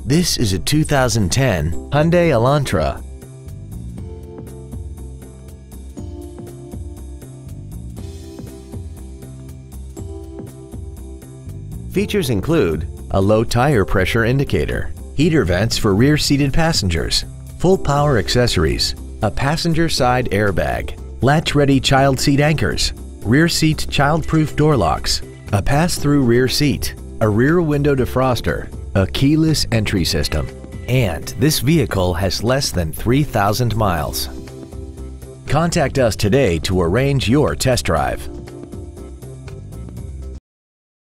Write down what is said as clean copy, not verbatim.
This is a 2010 Hyundai Elantra. Features include a low tire pressure indicator, heater vents for rear-seated passengers, full power accessories, a passenger side airbag, latch-ready child seat anchors, rear seat child-proof door locks, a pass-through rear seat, a rear window defroster, a keyless entry system, and this vehicle has less than 3,000 miles. Contact us today to arrange your test drive.